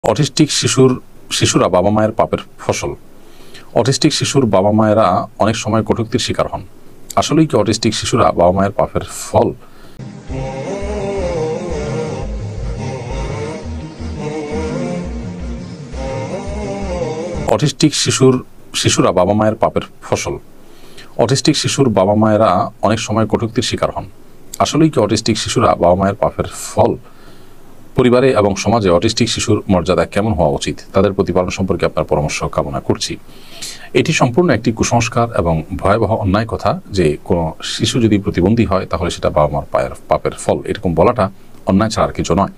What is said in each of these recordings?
Autistic শিশুরা বাবা মায়ের পাপের ফসল। অটিস্টিক শিশুর বাবা মায়েরা অনেক সময় কটূক্তির শিকার হন। আসলেই কি অটিস্টিক শিশুরা বাবা মায়ের পাপের ফল? অটিস্টিক শিশুরা বাবা মায়ের পাপের ফসল। অটিস্টিক শিশুর বাবা মায়েরা অনেক সময় কটূক্তির শিকার হন। আসলেই কি অটিস্টিক শিশুরা বাবা মায়ের পাপের ফল? পরিবারে এবং সমাজে অটিস্টিক শিশুর মর্যাদা কেমন হওয়া উচিত, তাদের প্রতিপালন সম্পর্কে আপনার পরামর্শ কামনা করছি। এটি সম্পূর্ণ একটি কুসংস্কার এবং ভয়াবহ অন্যায় কথা যে কোনো শিশু যদি প্রতিবন্ধী হয় তাহলে সেটা বাবা মার পাপের ফল, এরকম বলাটা অন্যায় ছাড়া আর কিছু নয়।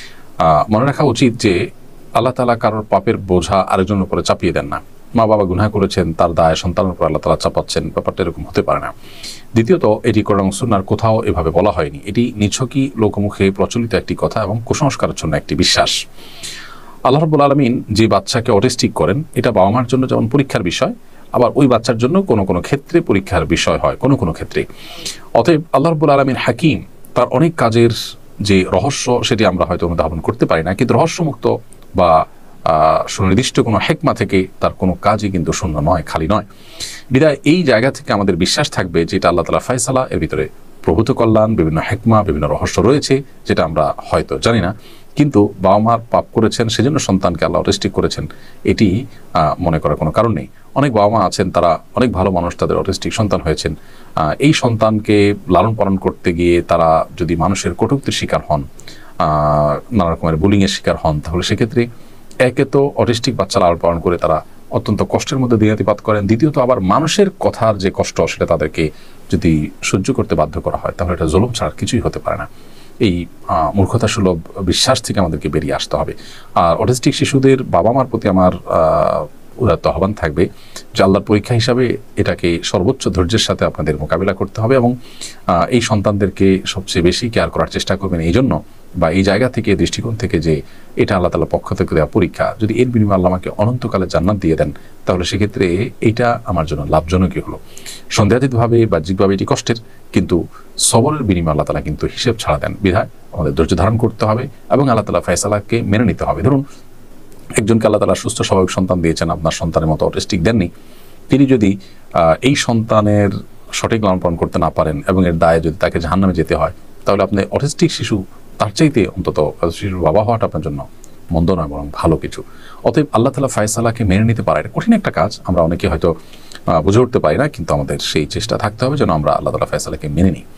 মনে রাখা উচিত যে আল্লাহ তাআলা কারোর পাপের বোঝা আরেকজনের উপরে চাপিয়ে দেন না। মা বাবা গুনাহ করেছেন, তার দায় সন্তানের উপর আল্লাহ তাআলা চাপাচ্ছেন, ব্যাপারটা এরকম হতে পারে না। দ্বিতীয়ত, এটি কোরআন সুন্নাহর কোথাও এভাবে বলা হয়নি। এটি নিছকই লোকমুখে প্রচলিত একটি কথা এবং কুসংস্কারের জন্য একটি বিশ্বাস। আল্লাহ রাব্বুল আলামিন যে বাচ্চাকে অটিস্টিক করেন, এটা বাবা মার জন্য যেমন পরীক্ষার বিষয়, আবার ওই বাচ্চার জন্য কোনো কোনো ক্ষেত্রে পরীক্ষার বিষয় হয় কোনো কোনো ক্ষেত্রে। অতএব আল্লাহ রাব্বুল আলামিন হাকিম, তার অনেক কাজের যে রহস্য সেটি আমরা হয়তো অনুধাবন করতে পারি না, কিন্তু রহস্যমুক্ত বা সুনির্দিষ্ট কোনো হেকমা থেকে তার কোনো কাজই কিন্তু শূন্য নয়, খালি নয়। বিধায় এই জায়গা থেকে আমাদের বিশ্বাস থাকবে যে এটা আল্লাহ তাআলা ফায়সালা, এর ভিতরে প্রভূত কল্যাণ, বিভিন্ন হেকমা, বিভিন্ন রহস্য রয়েছে যেটা আমরা হয়তো জানি না। কিন্তু বাবা মার পাপ করেছেন সেজন্য সন্তানকে আল্লাহ অটিস্টিক করেছেন, এটি মনে করার কোনো কারণ নেই। অনেক বাবা মা আছেন, তারা অনেক ভালো মানুষ, তাদের অটিস্টিক সন্তান হয়েছেন। এই সন্তানকে লালন পালন করতে গিয়ে তারা যদি মানুষের কটূক্তির শিকার হন, নানা রকমের বুলিংয়ের শিকার হন, তাহলে সেক্ষেত্রে একে তো অটিস্টিক বাচ্চা লালন পালন করে তারা অত্যন্ত কষ্টের মধ্যে দিনাতিপাত করেন, দ্বিতীয়ত আবার মানুষের কথার যে কষ্ট সেটা তাদেরকে যদি সহ্য করতে বাধ্য করা হয় তাহলে এটা জুলুম ছাড়া কিছুই হতে পারে না। এই মূর্খতা সুলভ বিশ্বাস থেকে আমাদেরকে বেরিয়ে আসতে হবে। আর অটিস্টিক শিশুদের বাবা মার প্রতি আমার উদাত্ত আহ্বান থাকবে যে আল্লাহর পরীক্ষা হিসাবে এটাকে সর্বোচ্চ ধৈর্যের সাথে আপনাদের মোকাবিলা করতে হবে এবং এই সন্তানদেরকে সবচেয়ে বেশি কেয়ার করার চেষ্টা করবেন। এই জন্য বা এই জায়গা থেকে, দৃষ্টিকোণ থেকে যে এটা আল্লাহ তাআলার পক্ষ থেকে দেওয়া পরীক্ষা, যদি এর বিনিময়ে আল্লাহ আমাকে অনন্তকালে জান্নাত দিয়ে দেন তাহলে সেক্ষেত্রে এইটা আমার জন্য লাভজনকই হলো। সন্দেহাতীতভাবে বাহ্যিকভাবে এটি কষ্টের, কিন্তু সবরের বিনিময়ে আল্লাহ তাআলা কিন্তু হিসেব ছাড়া দেন। বিধায় আমাদের ধৈর্য ধারণ করতে হবে এবং আল্লাহ তাআলা ফয়সালাকে মেনে নিতে হবে। ধরুন একজনকে আল্লাহ তাআলা সুস্থ স্বাভাবিক সন্তান দিয়েছেন, আপনার সন্তানের মতো অটিস্টিক দেননি, তিনি যদি এই সন্তানের সঠিক লালন পালন করতে না পারেন এবং এর দায়ে যদি তাকে জাহান্নামে যেতে হয়, তাহলে আপনি অটিস্টিক শিশু তার চাইতে অন্তত শিশুর বাবা হওয়াটা আপনার জন্য মন্দ নয়, বরং ভালো কিছু। অতএব আল্লাহ তাআলা ফয়সালাকে মেনে নিতে পারা এটা কঠিন একটা কাজ, আমরা অনেকে হয়তো বুঝে উঠতে পারি না, কিন্তু আমাদের সেই চেষ্টা থাকতে হবে যেন আমরা আল্লাহ তাআলা ফয়সালাকে মেনে নিই।